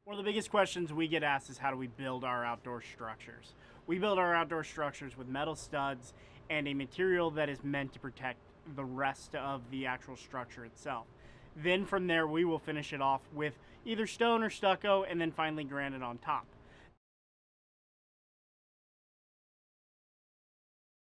One of the biggest questions we get asked is how do we build our outdoor structures? We build our outdoor structures with metal studs and a material that is meant to protect the rest of the actual structure itself. Then from there we will finish it off with either stone or stucco and then finally granite on top.